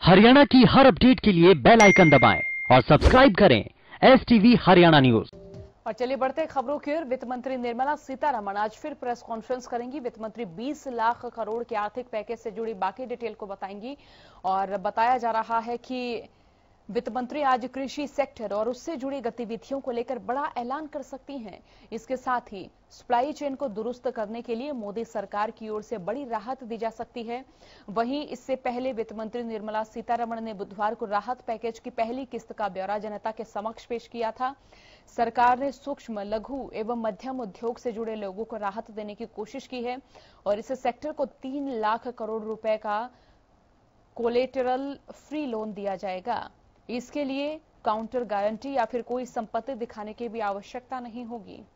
हरियाणा की हर अपडेट के लिए बेल आइकन दबाएं और सब्सक्राइब करें एसटीवी हरियाणा न्यूज। और चलिए बढ़ते खबरों की ओर। वित्त मंत्री निर्मला सीतारमण आज फिर प्रेस कॉन्फ्रेंस करेंगी। वित्त मंत्री 20 लाख करोड़ के आर्थिक पैकेज से जुड़ी बाकी डिटेल को बताएंगी और बताया जा रहा है कि वित्त मंत्री आज कृषि सेक्टर और उससे जुड़ी गतिविधियों को लेकर बड़ा ऐलान कर सकती हैं। इसके साथ ही सप्लाई चेन को दुरुस्त करने के लिए मोदी सरकार की ओर से बड़ी राहत दी जा सकती है। वहीं इससे पहले वित्त मंत्री निर्मला सीतारमण ने बुधवार को राहत पैकेज की पहली किस्त का ब्यौरा जनता के समक्ष पेश किया था। सरकार ने सूक्ष्म, लघु एवं मध्यम उद्योग से जुड़े लोगों को राहत देने की कोशिश की है और इस सेक्टर को 3 लाख करोड़ रुपए का कोलेटरल फ्री लोन दिया जाएगा। इसके लिए काउंटर गारंटी या फिर कोई संपत्ति दिखाने की भी आवश्यकता नहीं होगी।